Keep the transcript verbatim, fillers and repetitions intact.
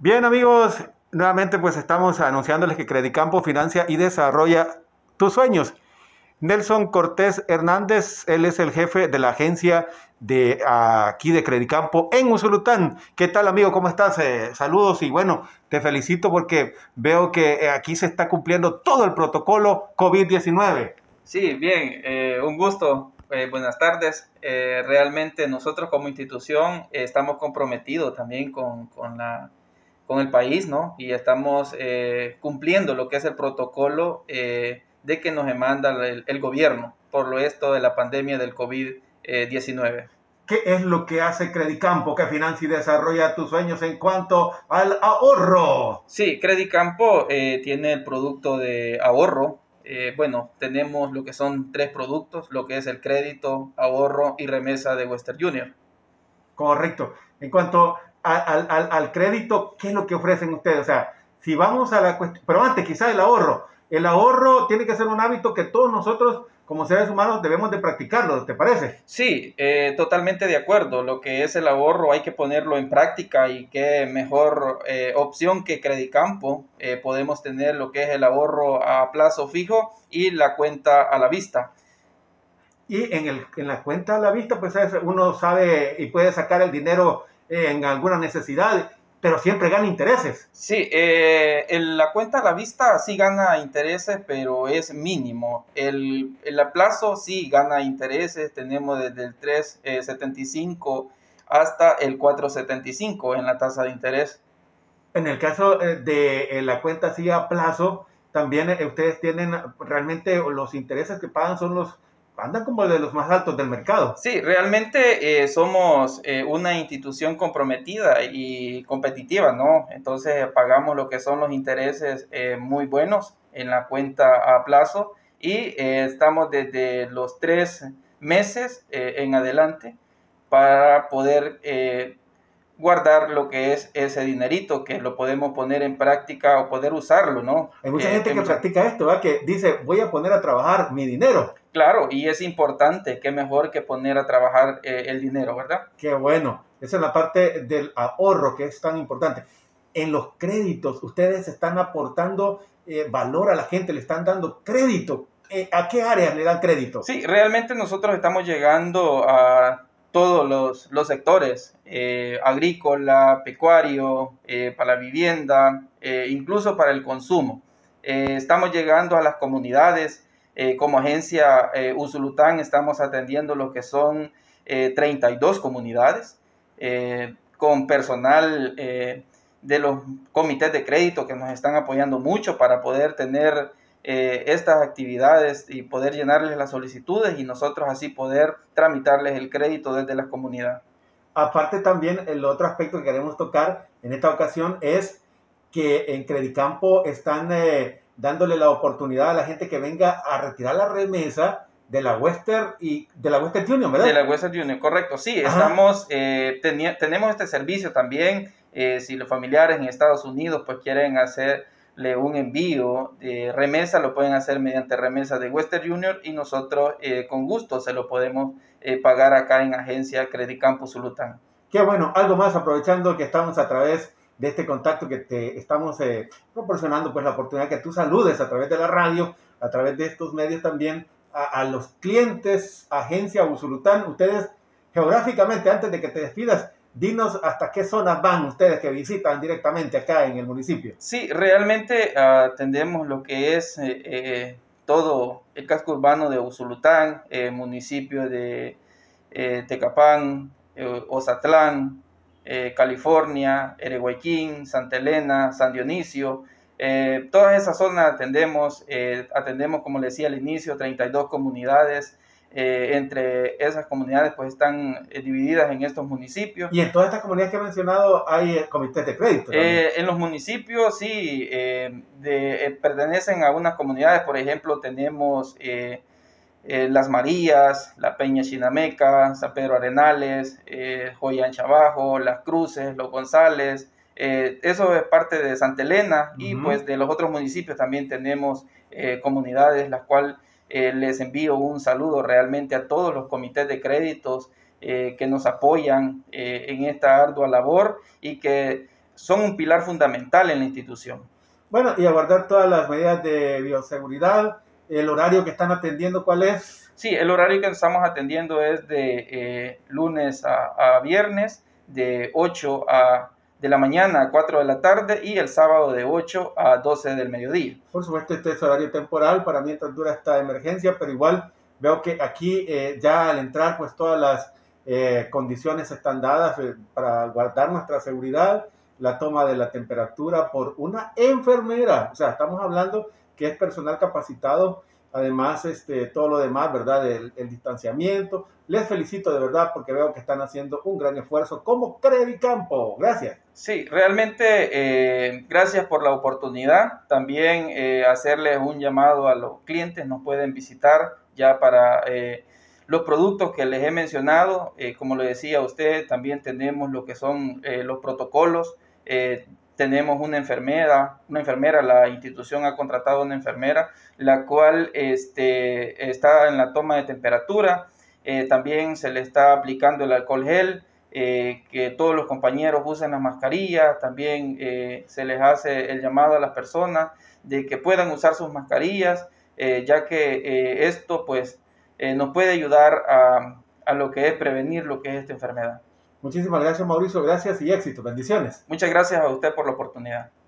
Bien, amigos, nuevamente pues estamos anunciándoles que Credicampo financia y desarrolla tus sueños. Nelson Cortés Hernández, él es el jefe de la agencia de aquí de Credicampo en Usulután. ¿Qué tal, amigo? ¿Cómo estás? Eh, saludos y bueno, te felicito porque veo que eh, aquí se está cumpliendo todo el protocolo COVID diecinueve. Sí, bien, eh, un gusto. Eh, buenas tardes. Eh, realmente nosotros como institución eh, estamos comprometidos también con, con la, con el país, ¿no? Y estamos eh, cumpliendo lo que es el protocolo eh, de que nos demanda el, el gobierno por lo esto de la pandemia del COVID diecinueve. ¿Qué es lo que hace Credicampo que financia y desarrolla tus sueños en cuanto al ahorro? Sí, Credicampo eh, tiene el producto de ahorro. Eh, bueno, tenemos lo que son tres productos, lo que es el crédito, ahorro y remesa de Western Union. Correcto. En cuanto a- al, al- al crédito, ¿qué es lo que ofrecen ustedes? O sea, si vamos a la cuestión, pero antes quizá el ahorro. El ahorro tiene que ser un hábito que todos nosotros como seres humanos debemos de practicarlo, ¿te parece? Sí, eh, totalmente de acuerdo. Lo que es el ahorro hay que ponerlo en práctica y qué mejor eh, opción que Credicampo. Eh, podemos tener lo que es el ahorro a plazo fijo y la cuenta a la vista. Y en, el, en la cuenta a la vista, pues uno sabe y puede sacar el dinero en alguna necesidad, pero siempre gana intereses. Sí, eh, el- la cuenta a la vista sí gana intereses, pero es mínimo. El, el a plazo sí gana intereses. Tenemos desde el tres coma setenta y cinco hasta el cuatro coma setenta y cinco en la tasa de interés. En el caso eh, de eh, la cuenta así a plazo, también eh, ustedes tienen realmente los intereses que pagan son los, andan como de los más altos del mercado. Sí, realmente eh, somos eh, una institución comprometida y competitiva, ¿no? Entonces pagamos lo que son los intereses eh, muy buenos en la cuenta a plazo y eh, estamos desde los tres meses eh, en adelante para poder eh, guardar lo que es ese dinerito, que lo podemos poner en práctica o poder usarlo, ¿no? Hay mucha Que, gente que que muchas... practica esto, ¿verdad? Que dice, voy a poner a trabajar mi dinero. Claro, y es importante, qué mejor que poner a trabajar eh, el dinero, ¿verdad? Qué bueno. Esa es la parte del ahorro que es tan importante. En los créditos, ustedes están aportando eh, valor a la gente, le están dando crédito. Eh, ¿A qué áreas le dan crédito? Sí, realmente nosotros estamos llegando a todos los, los sectores, eh, agrícola, pecuario, eh, para la vivienda, eh, incluso para el consumo. Eh, estamos llegando a las comunidades, eh, como agencia eh, Usulután estamos atendiendo lo que son eh, treinta y dos comunidades, eh, con personal eh, de los comités de crédito que nos están apoyando mucho para poder tener eh, estas actividades y poder llenarles las solicitudes y nosotros así poder tramitarles el crédito desde la comunidad. Aparte también el otro aspecto que queremos tocar en esta ocasión es que en Credicampo están eh, dándole la oportunidad a la gente que venga a retirar la remesa de la Western y de la Western Union, De ¿verdad? la Western Union, correcto. Sí, Ajá. estamos, eh, teni- tenemos este servicio también. Eh, si los familiares en Estados Unidos pues quieren hacerle un envío de remesa, lo pueden hacer mediante remesa de Western Union y nosotros eh, con gusto se lo podemos eh, pagar acá en agencia Credicampo Usulután. Qué bueno, algo más aprovechando que estamos a través de este contacto que te estamos eh, proporcionando, pues la oportunidad que tú saludes a través de la radio, a través de estos medios también, a, a los clientes, agencia Usulután. Ustedes, geográficamente, antes de que te despidas, dinos hasta qué zonas van ustedes que visitan directamente acá en el municipio. Sí, realmente uh, atendemos lo que es eh, eh, todo el casco urbano de Usulután, eh, municipio de eh, Tecapán, eh, Ozatlán, eh, California, Ereguayquín, Santa Elena, San Dionisio. Eh, todas esas zonas atendemos, eh, atendemos, como le decía al inicio, treinta y dos comunidades. Eh, entre esas comunidades pues están eh, divididas en estos municipios. Y en todas estas comunidades que he mencionado hay eh, comités de crédito. Eh, en los municipios sí, eh, de, eh, pertenecen a unas comunidades, por ejemplo tenemos eh, eh, Las Marías, La Peña Chinameca, San Pedro Arenales, eh, Joyancha Abajo, Las Cruces, Los González. Eh, eso es parte de Santa Elena. Uh-huh. Y pues de los otros municipios también tenemos eh, comunidades, las cuales eh, les envío un saludo realmente a todos los comités de créditos eh, que nos apoyan eh, en esta ardua labor y que son un pilar fundamental en la institución. Bueno, y aguardar todas las medidas de bioseguridad. El horario que están atendiendo, ¿cuál es? Sí, el horario que estamos atendiendo es de eh, lunes a, a viernes, de ocho a, de la mañana a cuatro de la tarde, y el sábado de ocho a doce del mediodía. Por supuesto, este es horario temporal para mientras dura esta emergencia, pero igual veo que aquí eh, ya al entrar pues todas las eh, condiciones están dadas eh, para guardar nuestra seguridad, la toma de la temperatura por una enfermera, o sea, estamos hablando que es personal capacitado, además este, todo lo demás, ¿verdad? El, el distanciamiento. Les felicito de verdad porque veo que están haciendo un gran esfuerzo como Credicampo. Gracias. Sí, realmente eh, gracias por la oportunidad. También eh, hacerles un llamado a los clientes, nos pueden visitar ya para eh, los productos que les he mencionado. Eh, como le decía a usted, también tenemos lo que son eh, los protocolos. Eh, tenemos una enfermera, una enfermera, la institución ha contratado una enfermera, la cual este, está en la toma de temperatura. Eh, también se le está aplicando el alcohol gel. Eh, que todos los compañeros usen las mascarillas. También eh, se les hace el llamado a las personas de que puedan usar sus mascarillas, eh, ya que eh, esto pues eh, nos puede ayudar a, a lo que es prevenir lo que es esta enfermedad. Muchísimas gracias, Mauricio, gracias y éxito, bendiciones. Muchas gracias a usted por la oportunidad.